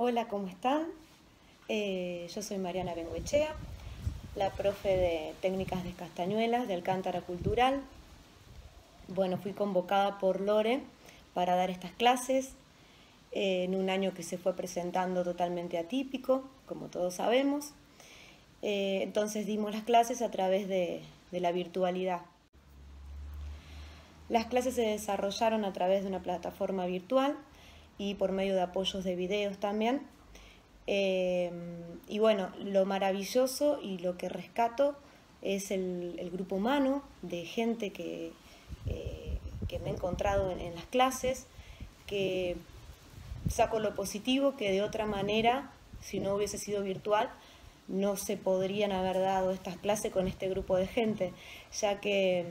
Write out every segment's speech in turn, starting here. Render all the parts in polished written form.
Hola, ¿cómo están? Yo soy Mariana Bengoechea, la profe de técnicas de Castañuelas de Alcántara Cultural. Bueno, fui convocada por Lore para dar estas clases en un año que se fue presentando totalmente atípico, como todos sabemos. Entonces dimos las clases a través de la virtualidad. Las clases se desarrollaron a través de una plataforma virtual y por medio de apoyos de videos también. Y bueno, lo maravilloso y lo que rescato es el grupo humano de gente que me he encontrado en las clases, que saco lo positivo, que de otra manera, si no hubiese sido virtual, no se podrían haber dado estas clases con este grupo de gente, ya que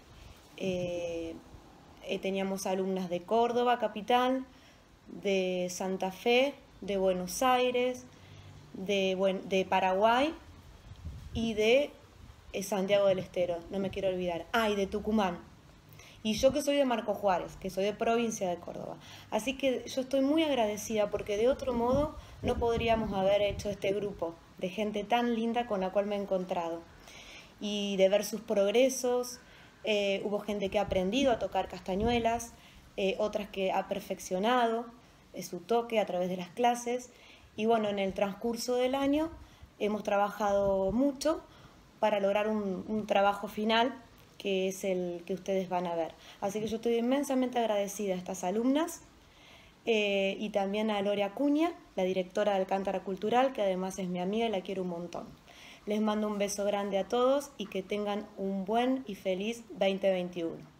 teníamos alumnas de Córdoba, capital, de Santa Fe, de Buenos Aires, de Paraguay y de Santiago del Estero, no me quiero olvidar. Y de Tucumán. Y yo que soy de Marco Juárez, que soy de provincia de Córdoba. Así que yo estoy muy agradecida porque de otro modo no podríamos haber hecho este grupo de gente tan linda con la cual me he encontrado. Y de ver sus progresos, hubo gente que ha aprendido a tocar castañuelas, otras que ha perfeccionado su toque a través de las clases. Y bueno, en el transcurso del año hemos trabajado mucho para lograr un trabajo final que es el que ustedes van a ver. Así que yo estoy inmensamente agradecida a estas alumnas y también a Lore Acuña, la directora de Alcántara Cultural, que además es mi amiga y la quiero un montón. Les mando un beso grande a todos y que tengan un buen y feliz 2021.